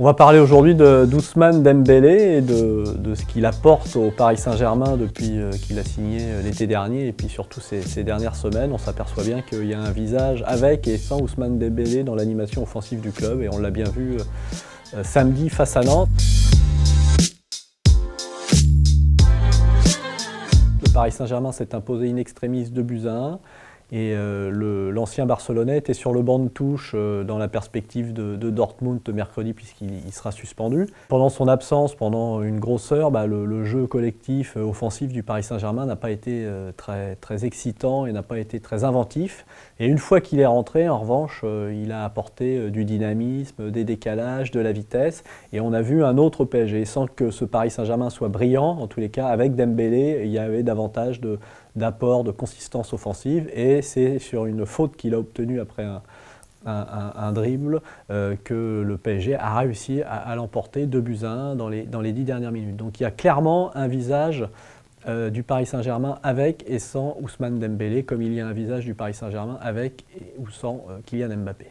On va parler aujourd'hui d'Ousmane Dembélé et de ce qu'il apporte au Paris Saint-Germain depuis qu'il a signé l'été dernier et puis surtout ces dernières semaines. On s'aperçoit bien qu'il y a un visage avec et sans Ousmane Dembélé dans l'animation offensive du club et on l'a bien vu samedi face à Nantes. Le Paris Saint-Germain s'est imposé in extremis 2-1. Et l'ancien Barcelonais était sur le banc de touche dans la perspective de Dortmund mercredi puisqu'il sera suspendu. Pendant son absence, pendant une grosse heure, le jeu collectif offensif du Paris Saint-Germain n'a pas été très excitant et n'a pas été très inventif. Et une fois qu'il est rentré, en revanche, il a apporté du dynamisme, des décalages, de la vitesse. Et on a vu un autre PSG. Sans que ce Paris Saint-Germain soit brillant, en tous les cas, avec Dembélé, il y avait davantage d'apport, de consistance offensive, et c'est sur une faute qu'il a obtenue après un dribble que le PSG a réussi à l'emporter 2-1 dans les 10 dernières minutes. Donc il y a clairement un visage du Paris Saint-Germain avec et sans Ousmane Dembélé, comme il y a un visage du Paris Saint-Germain avec ou sans Kylian Mbappé.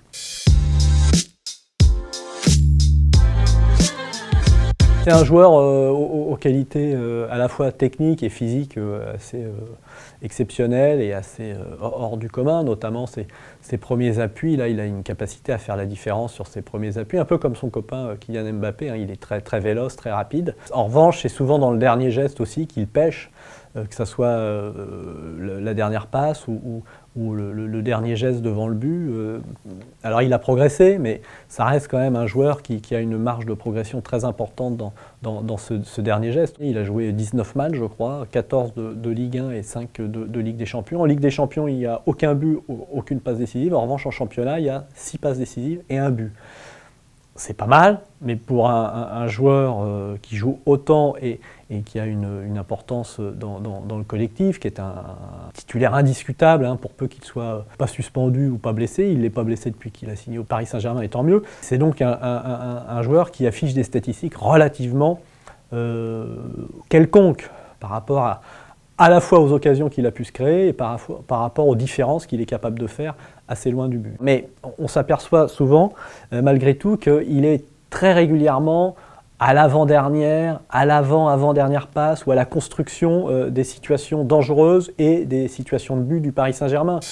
C'est un joueur aux qualités à la fois techniques et physiques assez exceptionnelles et assez hors du commun, notamment ses premiers appuis. Là, il a une capacité à faire la différence sur ses premiers appuis, un peu comme son copain Kylian Mbappé, hein. Il est très véloce, très rapide. En revanche, c'est souvent dans le dernier geste aussi qu'il pêche, que ce soit la dernière passe ou le dernier geste devant le but. Alors il a progressé, mais ça reste quand même un joueur qui a une marge de progression très importante dans ce dernier geste. Il a joué 19 matchs, je crois, 14 de Ligue 1 et 5 de Ligue des Champions. En Ligue des Champions, il n'y a aucun but, aucune passe décisive. En revanche, en championnat, il y a 6 passes décisives et un but. C'est pas mal, mais pour un joueur qui joue autant et qui a une importance dans le collectif, qui est un titulaire indiscutable, hein, pour peu qu'il soit pas suspendu ou pas blessé, il n'est pas blessé depuis qu'il a signé au Paris Saint-Germain, et tant mieux. C'est donc un joueur qui affiche des statistiques relativement quelconques par rapport à la fois aux occasions qu'il a pu se créer et par rapport aux différences qu'il est capable de faire assez loin du but. Mais on s'aperçoit souvent, malgré tout, qu'il est très régulièrement à l'avant-dernière, à l'avant-avant-dernière passe ou à la construction des situations dangereuses et des situations de but du Paris Saint-Germain.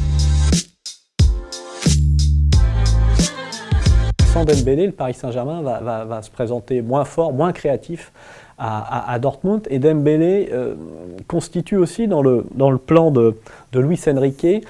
Sans Dembélé, le Paris Saint-Germain va se présenter moins fort, moins créatif à Dortmund. Et Dembélé constitue aussi dans le plan de Luis Enrique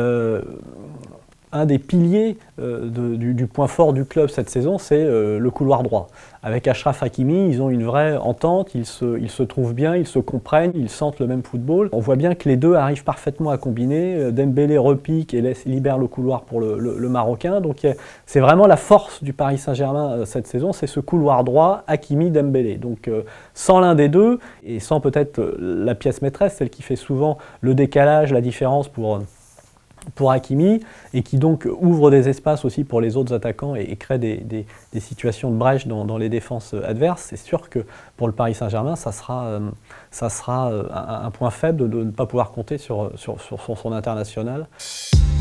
un des piliers du point fort du club cette saison, c'est le couloir droit. Avec Achraf Hakimi, ils ont une vraie entente, ils se trouvent bien, ils se comprennent, ils sentent le même football. On voit bien que les deux arrivent parfaitement à combiner. Dembélé repique et libère le couloir pour le Marocain. Donc c'est vraiment la force du Paris Saint-Germain cette saison, c'est ce couloir droit Hakimi-Dembélé. Donc sans l'un des deux, et sans peut-être la pièce maîtresse, celle qui fait souvent le décalage, la différence pour Hakimi, et qui donc ouvre des espaces aussi pour les autres attaquants et crée des situations de brèche dans les défenses adverses, c'est sûr que pour le Paris Saint-Germain, ça sera un point faible de ne pas pouvoir compter sur son international.